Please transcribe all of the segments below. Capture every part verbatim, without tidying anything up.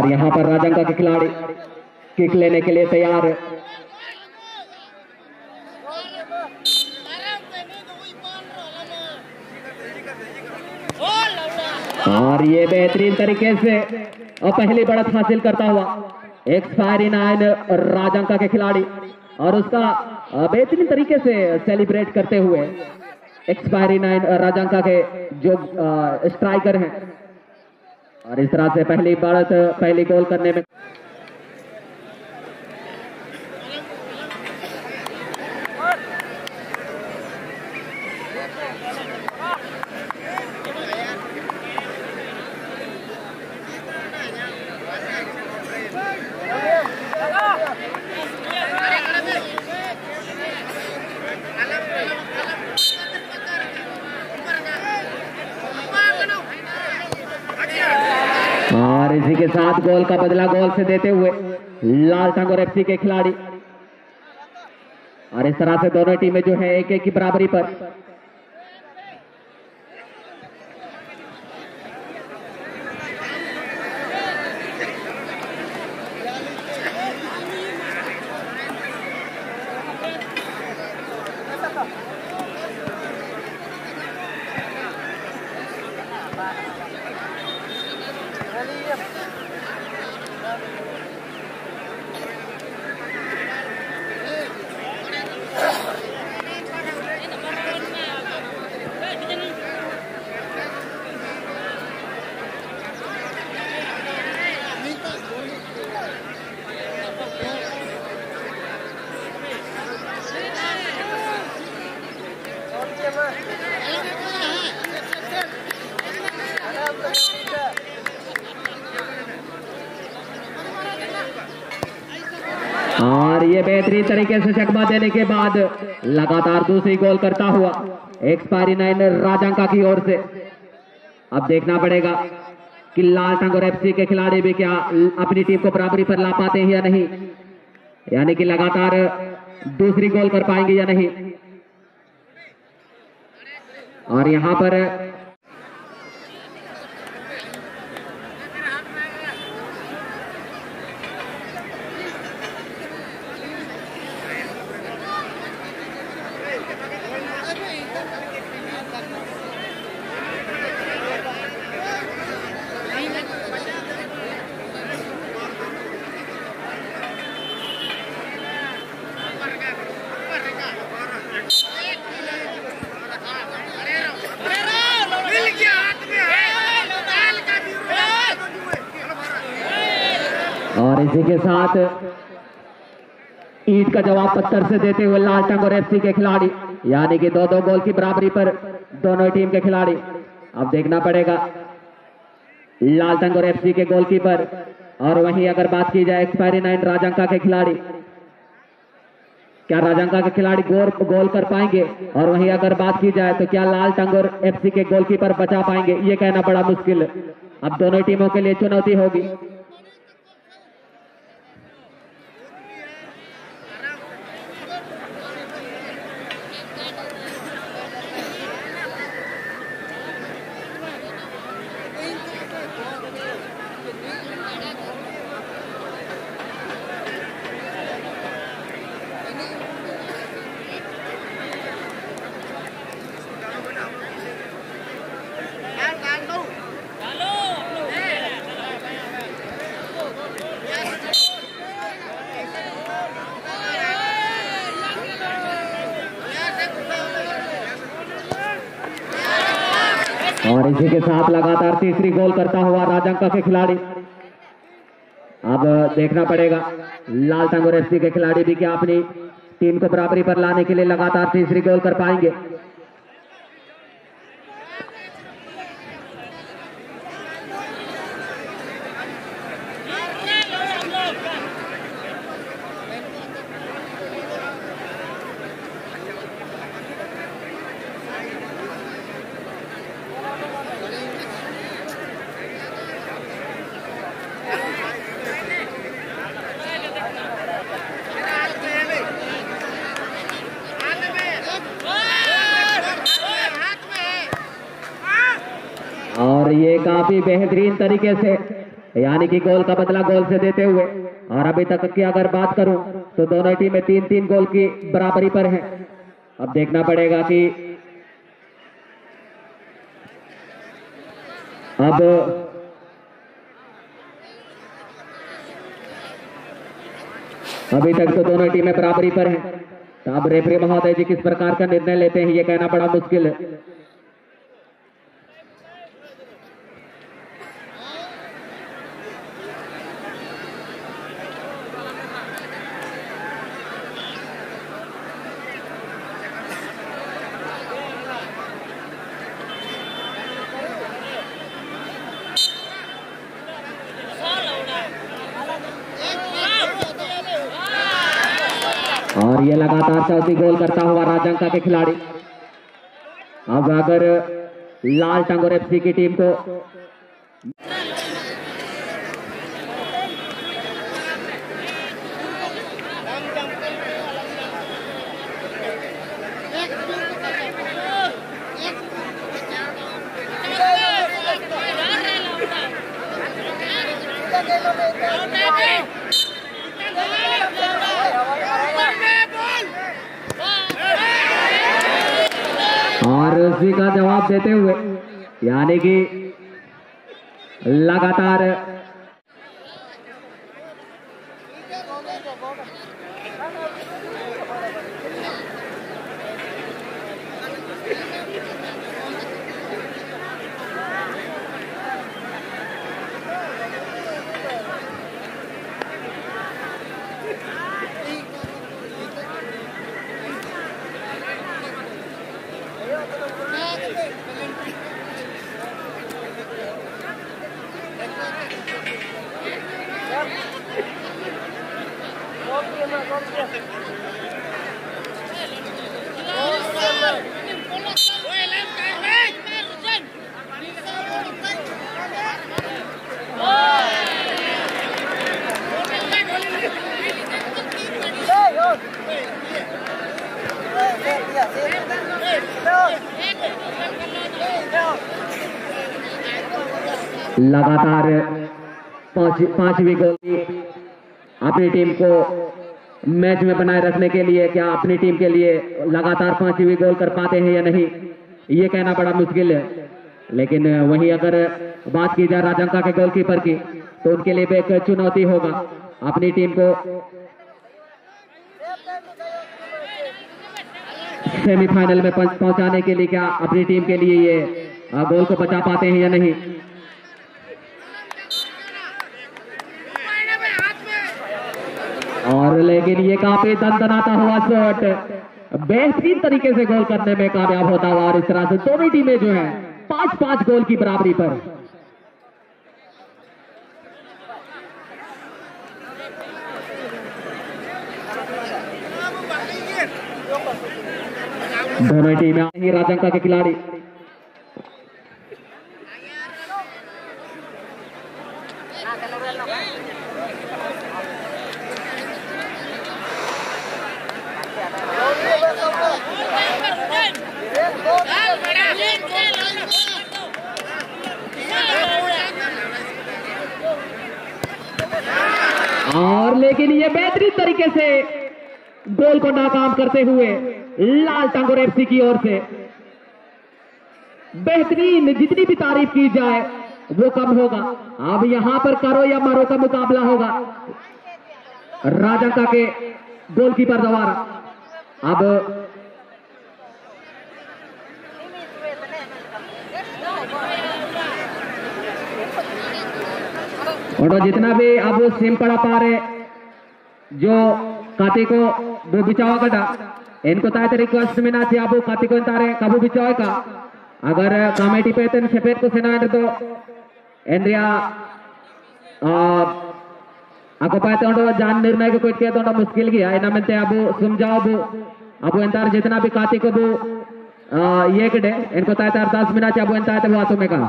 और यहाँ पर राजंका के खिलाड़ी किक लेने के लिए तैयार है। और ये बेहतरीन तरीके से और पहली बढ़त हासिल करता हुआ एक्सपायरी नाइन राजंका के खिलाड़ी, और उसका बेहतरीन तरीके से सेलिब्रेट करते हुए एक्सपायरी नाइन राजंका के जो स्ट्राइकर हैं। और इस तरह से पहली बढ़त पहली गोल करने में और इसी के साथ गोल का बदला गोल से देते हुए लाल टांगोर एफसी के खिलाड़ी। और इस तरह से दोनों टीमें जो है एक एक की बराबरी पर। और ये बेहतरीन तरीके से चकमा देने के बाद लगातार दूसरी गोल करता हुआ एक्सपायरी नाइन राजंका की ओर से। अब देखना पड़ेगा कि लाल टांगोर एफसी के खिलाड़ी भी क्या अपनी टीम को बराबरी पर ला पाते हैं या नहीं, यानी कि लगातार दूसरी गोल कर पाएंगे या नहीं। और यहां पर और इसी के साथ ईट का जवाब पत्थर से देते हुए लाल टांगोर एफसी के खिलाड़ी, यानी कि दो दो गोल की बराबरी पर दोनों टीम के खिलाड़ी। अब देखना पड़ेगा लाल टांगोर एफसी के गोलकीपर, और वहीं अगर बात की जाए एक्सपायरी नाइन राजंका के खिलाड़ी, क्या राजंका के खिलाड़ी गोल गोल कर पाएंगे, और वहीं अगर बात की जाए तो क्या लाल टांगोर एफसी के गोलकीपर बचा पाएंगे, ये कहना बड़ा मुश्किल है। अब दोनों टीमों के लिए चुनौती होगी। और इसी के साथ लगातार तीसरी गोल करता हुआ राजंका के खिलाड़ी। अब देखना पड़ेगा लाल टांगोर एफसी के खिलाड़ी भी क्या अपनी टीम को बराबरी पर लाने के लिए लगातार तीसरी गोल कर पाएंगे। और ये काफी बेहतरीन तरीके से यानी कि गोल का बदला गोल से देते हुए। और अभी तक की अगर बात करूं तो दोनों टीमें तीन तीन गोल की बराबरी पर हैं। अब देखना पड़ेगा कि अब अभी तक तो दोनों टीमें बराबरी पर हैं। तो अब रेफरी महोदय जी किस प्रकार का निर्णय लेते हैं ये कहना बड़ा मुश्किल है। और ये लगातार चौथी गोल करता हुआ राजंका के खिलाड़ी। अब अगर लाल टंगोर एफसी की टीम को और उसी का जवाब देते हुए यानी कि लगातार लगातार पांच पांचवी गोल अपनी टीम को मैच में बनाए रखने के लिए क्या अपनी टीम के लिए लगातार पांचवी गोल कर पाते हैं या नहीं ये कहना बड़ा मुश्किल है। लेकिन वहीं अगर बात की जाए राजंका के गोलकीपर की तो उनके लिए भी एक चुनौती होगा अपनी टीम को सेमीफाइनल में पहुंचाने के लिए। क्या अपनी टीम के लिए ये गोल को बचा पाते हैं या नहीं। और लेकिन ये काफी दनदनाता हुआ शॉट बेहतरीन तरीके से गोल करने में कामयाब होता हुआ और इस तरह से दोनों टीमें जो है पांच पांच गोल की बराबरी पर। दोनों टीमें राजंका के खिलाड़ी और लेकिन ये बेहतरीन तरीके से गोल को नाकाम करते हुए लाल टंगोर एफसी की ओर से बेहतरीन जितनी भी तारीफ की जाए वो कम होगा। अब यहां पर करो या मरो का मुकाबला होगा राजंका के गोलकीपर द्वारा। अब और जितना भी अब वो सिम पड़ा पा रहे जो काती को वो बिचावा कटा इनको ताते रिक्वेस्ट में ना थी अब काती को तारे कबू बिचावा का अगर कमेटी पे तेन सफेद को सेना तो एंड्रिया ako pa ito जान निर्णय को कोई तो मुश्किल गया इन में अब समझाओ अब अब एंतार जितना भी काती को वो ये कटे इनको ताते अरदास में ना अब एंताते वो आसो में कहा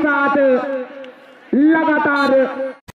साथ लगातार